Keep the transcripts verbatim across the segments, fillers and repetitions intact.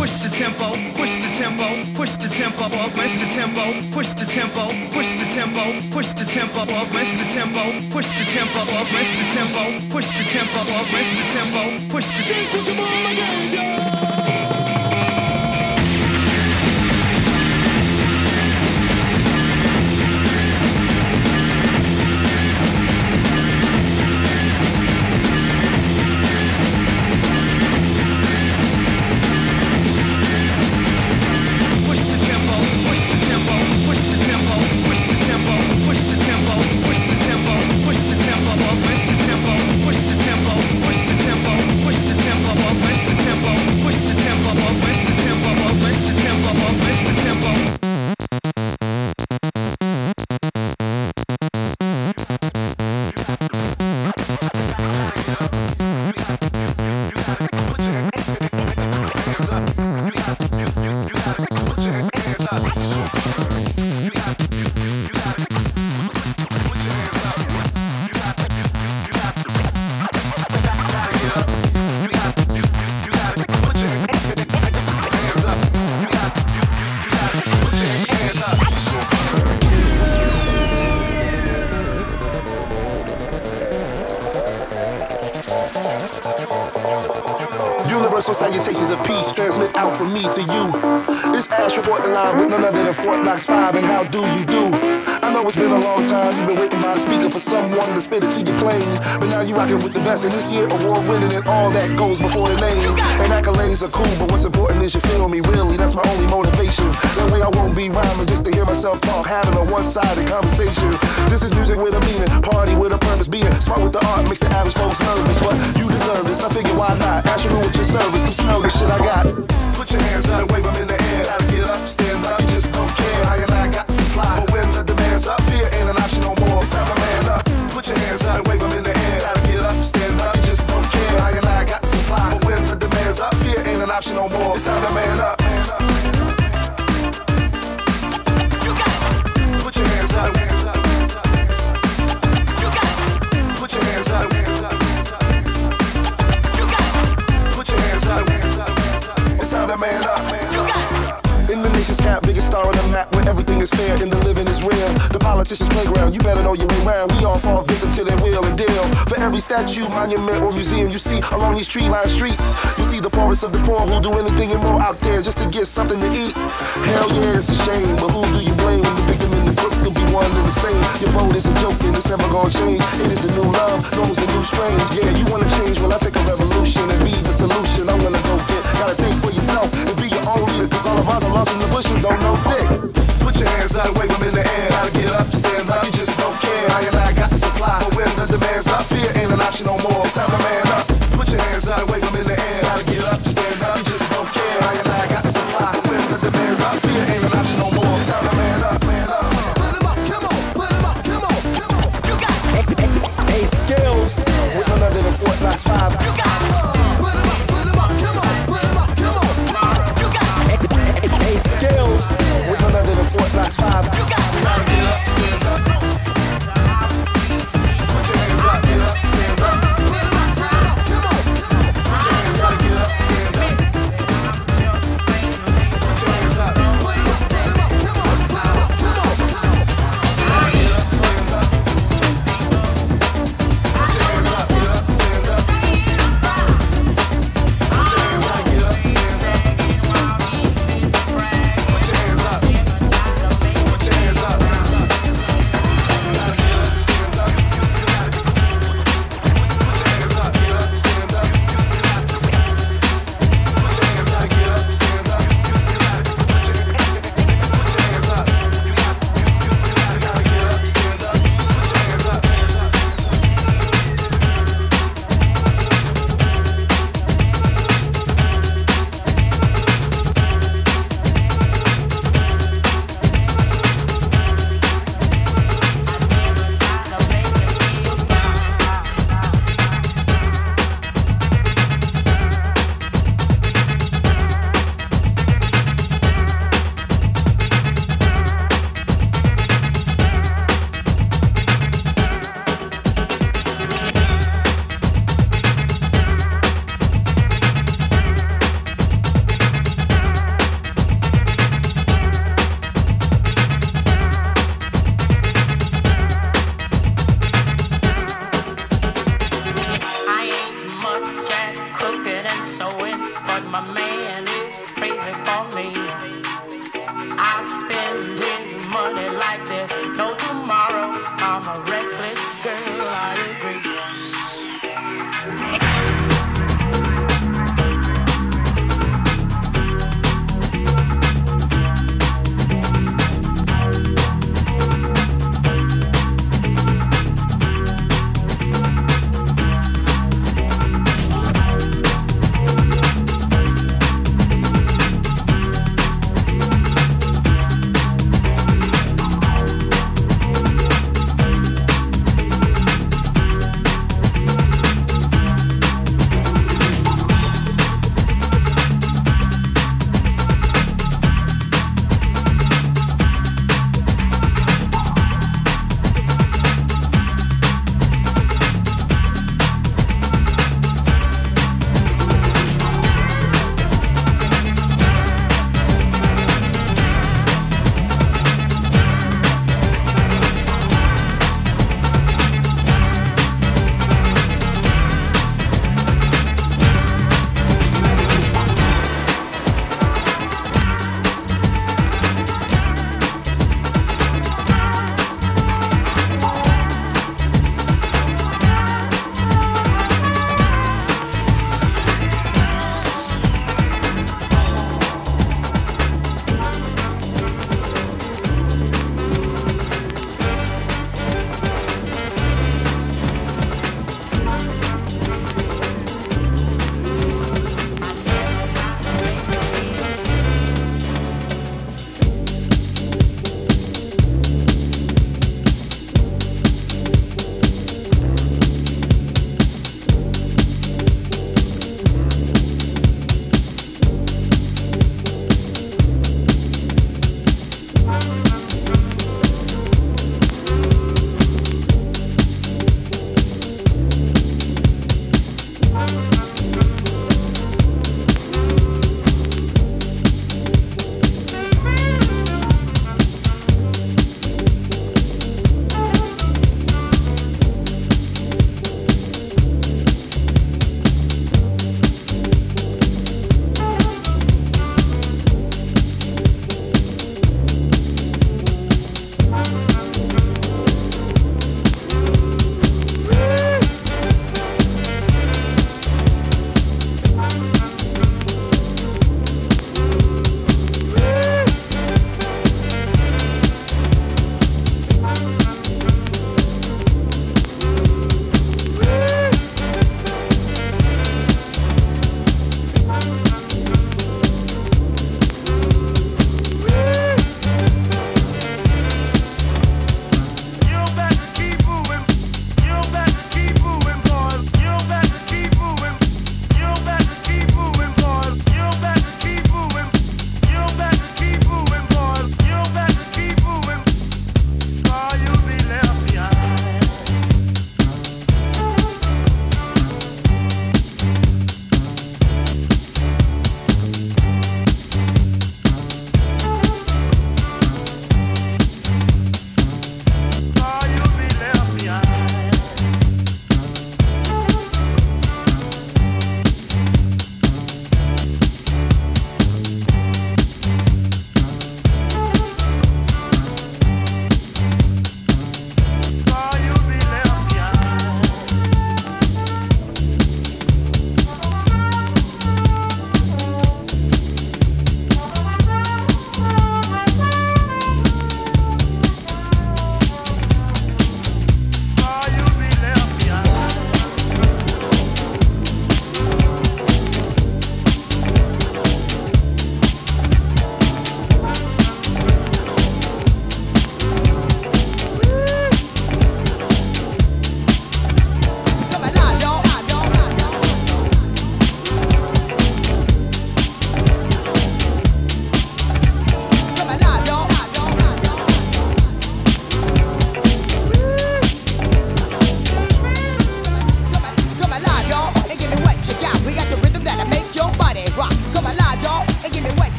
push the tempo, push the tempo, push the tempo, augment the tempo, push the tempo, push the tempo, push the tempo, augment the tempo, push the tempo, augment the tempo, push the tempo, augment the tempo, push the tempo, push the tempo. Universal salutations of peace transmit out from me to you. It's Ash reporting live with none other than Fort Knox five, and how do you do? I know it's been a long time, you've been waiting by a speaker for someone to spit it to your plane. But now you rocking with the best, and this year award winning and all that goes before the name. And accolades are cool, but what's important is you feel me, really, that's my only motivation. That way I won't be rhyming just to hear myself talk, having a one-sided conversation. This is music with a meaning, party with a purpose, being smart with the art makes the average folks nervous. But you deserve this, I figure why not? Ask you with your service, come smell this shit I got. Put your hands up, wave them in the air, gotta get up, stand up, you just don't care. I and I got the supply, but when the demand's up, fear ain't an option no more. It's time to man up. Put your hands up, wave them in the air, gotta get up, stand up, you just don't care. I and I got the supply, but when the demand's up, fear ain't an option no more. It's time to man up. You got it. Put your hands up. You got it. Put your hands up. You got it. Put your hands up. It's time to man up. You got it. In the nation's cap, biggest star on the map, where everything is fair and the living is real. The politicians' playground, you better know your way round. We all fall victim to their will and deal. For every statue, monument, or museum you see along these tree-lined streets, you see the poorest of the poor who do anything and more out there just to get something to eat. Hell yeah, it's a shame, but who do you blame when the victim and the crook still be one and the same? Your vote isn't joking, it's never gonna change. It is the new love, known as the new strange. Yeah, you wanna change, well I take a revolution and be the solution. I'm gonna go get, gotta think for yourself and be your own leader, cause all of us are lost in the bush and don't know dick. Put your hands out, wave them in the air, gotta get up, stand up, you just don't care. I and I got the supply, but when the demand's up, fear ain't an option no more. It's time to man up. Put your hands out, wave them in the air, gotta get up, stand up, you just don't care. I and I got the supply, but when the demand's up, fear ain't an option no more. It's time to man up, man up. Put 'em up, come on, put 'em up, come on, come on. You got it. Hey, skills with none other than Fort Knox five. You got it. Put 'em up, put 'em up,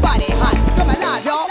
body hot. Come alive, y'all.